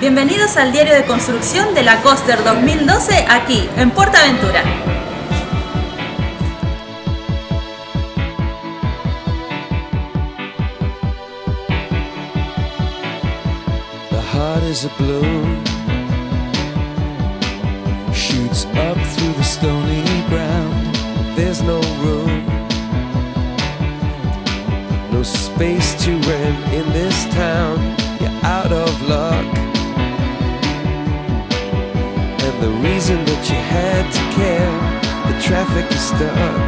Bienvenidos al diario de construcción de la Coaster 2012 aquí en PortAventura. The heart is a balloon, shoots up through the stony ground. There's no room, no space to rent in this town. You're out of luck, and the reason that you had to care, the traffic is stuck,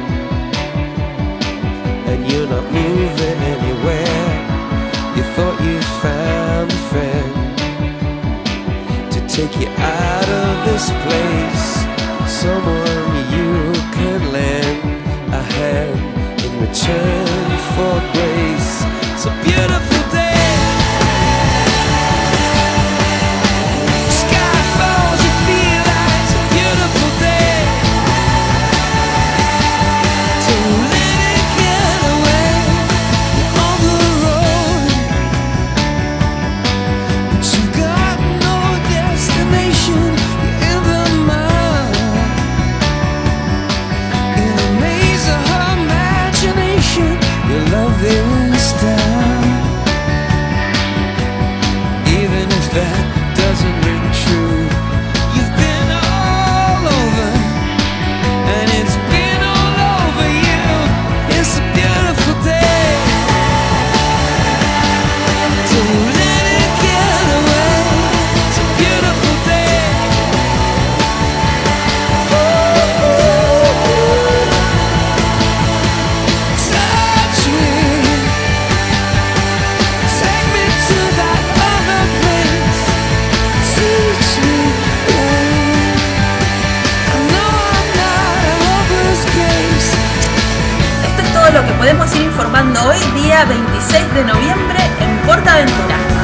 and you're not moving anywhere. You thought you found a friend to take you out of this place, someone you could lend a hand in return for grace. It's a beautiful day. Sky falls, you feel like it's a beautiful day. So let it get away on the road, but you've got no destination. You're in the mud, in a maze of her imagination. Your love is down, even if that doesn't ring true. You've been all over, and it's been all over you. It's a beautiful day, so let it get away. It's a beautiful day. Touch me, take me to that other place. Teach me, I know I'm not a hopeless case. Esto es todo lo que podemos ir informando hoy, día 26 de noviembre en PortAventura.